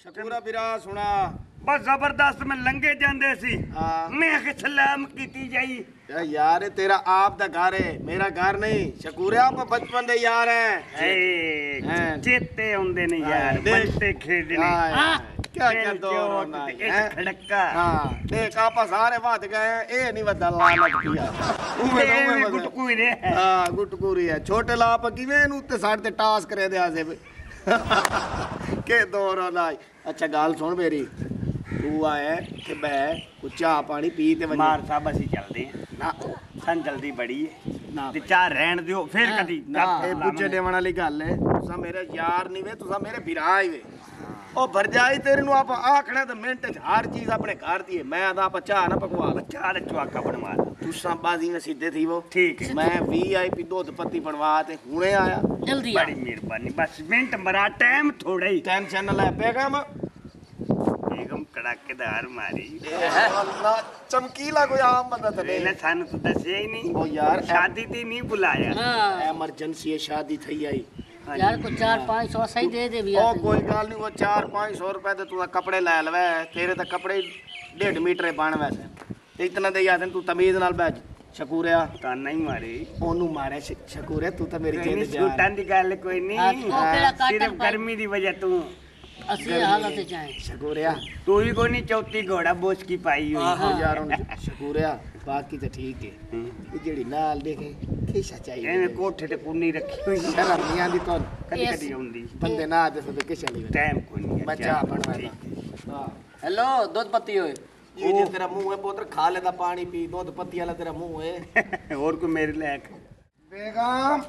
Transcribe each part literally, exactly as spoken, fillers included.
शकूरा बिरा सुना बस जबरदस्त में लंघे जांदे सी हाँ। मैं आके सलाम कीती जाई यार तेरा आप दा घर है मेरा घर नहीं शकूरे आप बचपन दे यार हैं ए चेते होंदे नहीं यार बच्चे खेडने क्या क्या दौर होना है खड़का हां देख आप सारे बात गए ए नहीं वदा लालच किया उमे उमे गुटकू रे हां गुटकू री है छोटे लाप किवें नु ते साड ते टास करे दे आसे के दौर होना अच्छा गाल सुन मेरी तू आए ते मैं कुछ चाह पानी पी ते मार साहब ਅਸੀਂ ਚੱਲਦੇ ना सन जल्दी बड़ी है ना ਤੇ ਚਾਹ ਰਹਿਣ ਦਿਓ ਫਿਰ ਕਦੀ ना ए पुੱਛੇ देवन वाली गल है तुसा मेरे यार नहीं वे तुसा मेरे भरा ही वे ओ भरजाई तेरे नु आप आखना ते मिनट च हर चीज अपने घर दी है मैं आदा आप चाह ना पकवा चाह रे चवाका बनवा तुसा बाजी में सीधे थी वो ठीक है मैं वीआईपी दूध पत्ती बनवा ते हुणे आया जल्दी बड़ी मेहरबानी बस मिनट मरा टाइम थोड़ा ही टेंशन न ले बेगम बेगम कड़ाकेदार मारी अल्लाह चमकीला कोई आम बंदा तो पहले नहीं थाने तो दसिया ही नहीं ओ यार शादी थी नहीं बुलाया हाँ इमरजेंसी है शादी थई आई यार को चार पाँच सौ सही दे दे भी ओ कोई गल नहीं वो चार पाँच सौ रुपए ते तू कपड़े लै लवे तेरे तो कपड़े डेढ़ मीटर बन वैसे ते इतना दे आदन तू तमीज नाल बैठ शकूरिया ताना ही मारे ओनू मारे शकूरिया तू तो मेरी कोई नहीं जिंद सूटां दी गल कोई हाँ, नहीं वो केड़ा सिर्फ काटन पाई गर्मी दी वजह तू असली हालत चाहे शकूरिया तू ही कोई नहीं चौथी घोड़ा बोझ की पाई हुई ओ यार उन शकूरिया बाकी तो ठीक है ये जेड़ी नाल देखे किसा चाहिए एने कोठे ते कुन्नी रखी हुई शर्म नहीं आंदी तो कदी कदी आउंदी बंदे ना दे तो किसा नहीं टाइम कोई नहीं बच्चा बनवा हां हेलो दूध पत्ती होए ये जे तेरा मुंह है पुत्र खा लेदा पानी पी दूध पत्ती वाला तेरा मुंह है और कोई मेरे लायक बेगम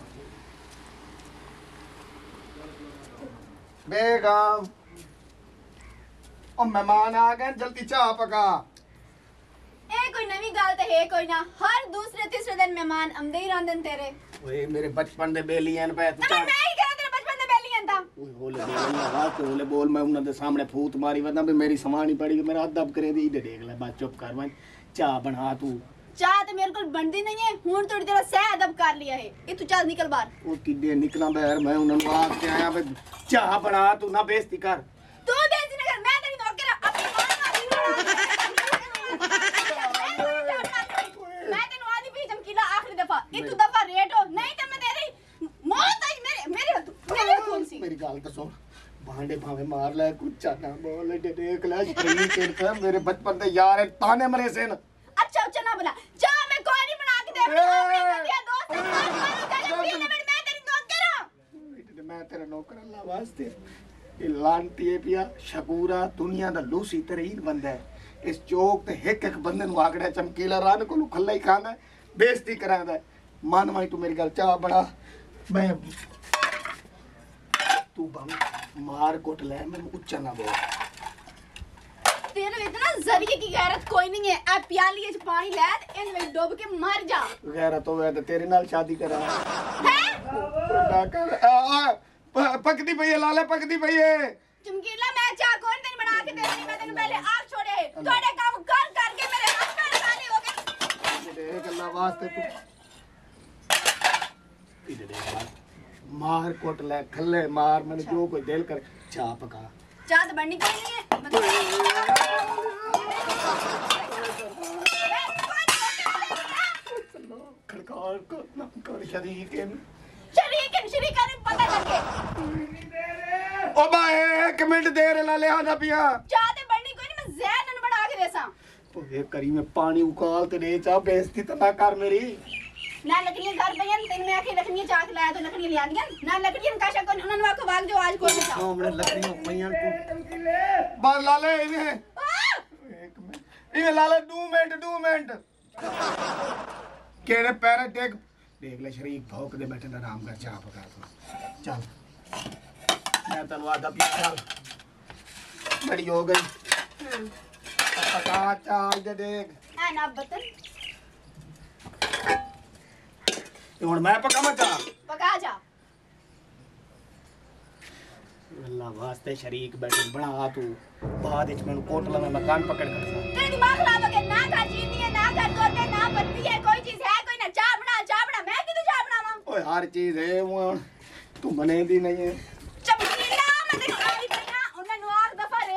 बेगम ओ मेहमान आ गए जल्दी चाह पका ए कोई नवी गल ते है कोई ना हर दूसरे तीसरे दिन मेहमान आंदे ही रहंदे तेरे ओए मेरे बचपन दे बेलियन पे तू अरे मैं ही करा तेरे बचपन दे बेली आंदा ओए होले बोल ना हां तो होले बोल मैं उन्हां दे सामने फूत मारी वदा भी मेरी समानी पड़ी मेरा अदब करे दी इधर देख ले बात चुप कर मैं चाह बना तू चाह ते मेरे को बनदी नहीं है हुन थोड़ी तेरा सह अदब कर लिया है ए तू चल निकल बाहर ओ किडे निकला बाहर मैं उन्हां नु आ के आया बे चाह बना तू ना बेइज्जती कर तू बेइज्जती ना कर मैं तेरी नौकर अपनी मां मैं तेनु आदी भी चमकीला आखिरी दफा ए तू दफा रेट हो नहीं ते मैं तेरी मौत आई मेरे मेरे मेरे कौन सी मेरी गाल तो सुन भांडे भावे मार ले कुछ ना बोल दे देख ले शरीर के का मेरे बचपन दे यार है ताने मरे से न अच्छा अच्छा ना बना जा मैं कोई नहीं बना के दे अपने अपने दोस्त मार मारो तेरे पीने में मैं तेरी नौकर हूं मैं तेरा नौकर अल्लाह वास्ते ये लांती है पिया शकूरा दुनिया दा लूसी तरीन बंदा है इस चौक ते एक एक बंदे नु आगड़ा चमकीला रान को खल्ला ही खांदा बेइज्जती करांदा मान भाई तू मेरी गल चाह बड़ा मैं तू बम मार कोट ले मैं उच्चा ना बोल तेरे में इतना जरिए की गैरत कोई नहीं है आ प्याली च पानी ले इन में डूब के मर जा गैरत होवे ते तेरे नाल शादी करा हैं ना कर आ, आ, प- पकदी पई है लाले पकदी पई है चमकीला मैं चाह कौन तेरी बना के देनी मैं तेरे पहले आग छोड़े थोड़े काम कर करके मेरे हाथ पैर काले हो गए देख अल्लाह वास्ते तू इधर देख मार कोट ले खल्ले मार मैंने जो कोई दिल कर चाह पका चाह तो बननी कोई नहीं है मतलब खड़कार को ना कर शरीक है शरीक है शरीक है पता लगे ओ भाई एक मिनट देर ला ले आना पिया चाह तो बननी कोई नहीं मैं जहर न बना के देसा तो ये करी में पानी उकाल ते दे चाह बेइज्जती तो ना कर मेरी ना लकड़ियां घर पयन तेन में आके लकड़ियां चाक लाया तो लकड़ियां ले आंदियां ना लकड़ियां काशा को उन्होंने वाको भाग जो आज कोई नहीं चाह हमने लकड़ियों पईयां को बस ला ले इन्हें एक मिनट ये ला ले दो मिनट दो मिनट केड़े पैर देख देख ले शरीक भौंक दे बैठे ना आराम कर चाह पका तू चल मैं तनु आधा पी चल बड़ी हो गई पका चाल दे देख है ना बतन हुण मैं पका मैं चाह पका जा अल्लाह वास्ते शरीक बैठे बना तू बाद विच मैनू कोट ला मैं कान पकड़ कर सा तेरे दिमाग खराब हो गया ना कर चीनी है ना कर गोते ना पत्ती है कोई चीज है कोई ना चाह बना चाह बना मैं किदू चाह बनावा ओए हर चीज है वो तू मने दी नहीं है चमकीला मैं तेरे आई पई ना उन्हें नु आख दफा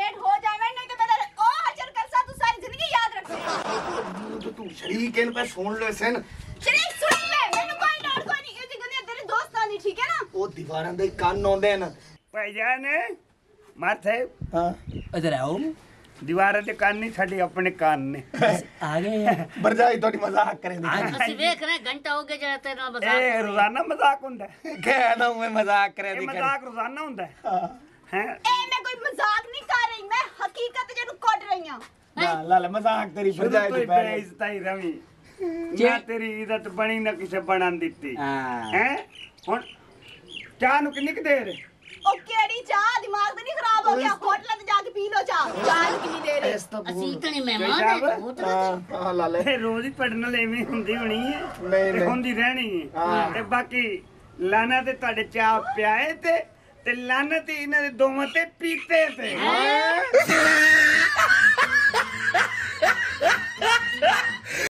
ਸ਼ਰੀਕ ਇਹਨ ਪੇ ਸੁਣ ਲੈ ਸਨ ਸ਼ਰੀਕ ਸੁਣ ਲੈ ਮੈਨੂੰ ਕੋਈ ਲੋੜ ਕੋਈ ਨਹੀਂ ਇਹ ਗੱਲ ਤੇਰੇ ਦੋਸਤਾਂ ਦੀ ਠੀਕ ਹੈ ਨਾ ਉਹ ਦੀਵਾਰਾਂ ਦੇ ਕੰਨ ਆਉਂਦੇ ਨੇ ਭਾਈਜਾਨ ਮਾਥੇ ਹਾਂ इधर आओ ਦੀਵਾਰਾਂ ਦੇ ਕੰਨ ਨਹੀਂ ਸਾਡੇ ਆਪਣੇ ਕੰਨ ਨੇ आ गए ਬਰਜਾਈ ਤੁਹਾਡੀ ਮਜ਼ਾਕ ਕਰੇ ਦੀ ਅਸੀਂ ਵੇਖ ਰਹੇ ਘੰਟਾ ਹੋ ਗਿਆ ਜਿਹੜਾ ਤੇਰੇ ਨਾਲ ਮਜ਼ਾਕ ਇਹ ਰੋਜ਼ਾਨਾ ਮਜ਼ਾਕ ਹੁੰਦਾ ਹੈ। ਕਹਿ ਨਾ ਮੈਂ ਮਜ਼ਾਕ ਕਰੇ ਇਹ ਦੀ ਮਜ਼ਾਕ ਰੋਜ਼ਾਨਾ ਹੁੰਦਾ ਹੈ ਹੈ ਇਹ ਮੈਂ ਕੋਈ ਮਜ਼ਾਕ ਨਹੀਂ ਕਰ ਰਹੀ ਮੈਂ ਹਕੀਕਤ ਜਿਹਨੂੰ ਕੱਢ ਰਹੀ ਹਾਂ ਨਾ ਲਾ ਲੈ ਮਜ਼ਾਕ ਤੇਰੀ ਸ਼ੁਰੂ ਬਰਜਾਈ ਤੋਂ ਦੀ ਹੀ ਪੈ ਬੇਇੱਜ਼ਤ ਹੀ ਰਵੀ ਨਾ ਤੇਰੀ ਇੱਜ਼ਤ ਬਣੀ ਨਾ ਕਿਸੇ ਬਣਨ ਦਿੱਤੀ हाँ ਹੈ ਹੁਣ ਚਾਹ ਨੂੰ ਕਿੰਨੀ ਕੁ ਦੇਰ ਉਹ ਕਿਹੜੀ ਚਾਹ ਦਿਮਾਗ ਤੇ ਨਹੀਂ ਖਰਾਬ ਹੋ ਗਿਆ ਹੋਟਲਾਂ ਤੇ ਜਾ ਕੇ ਪੀ ਲੋ ਚਾਹ ਚਾਹ ਨੂੰ ਕਿੰਨੀ ਦੇਰ ਹੈ ਇਸ ਤਾਂ ਅਸੀਂ ਇਤਨੇ ਭਾਈ ਮਹਿਮਾਨ ਸਾਹਿਬ, ਹੈ ਹੋਟਲ ਹਾਂ ਹਾਂ ਲਾ ਲੈ ਇਹ ਰੋਜ਼ ਹੀ ਪੜਨ ਵਾਲੇ ਐਵੇਂ ਹੁੰਦੀ ਹੋਣੀ ਹੈ ਨਹੀਂ, ਤੇ ਨਹੀਂ। ਹੁੰਦੀ ਰਹਿਣੀ ਹੈ ਹਾਂ। ਤੇ ਬਾਕੀ ਲਾਣਾ ਤੇ ਤੁਹਾਡੇ ਚਾਹ ਪਿਆਏ ਤੇ ਤੇ ਲਾਨਤ ਇਹਨਾਂ ਦੇ ਦੋਵਾਂ ਤੇ ਪੀਤੇ ਤੇ ਹਾਏ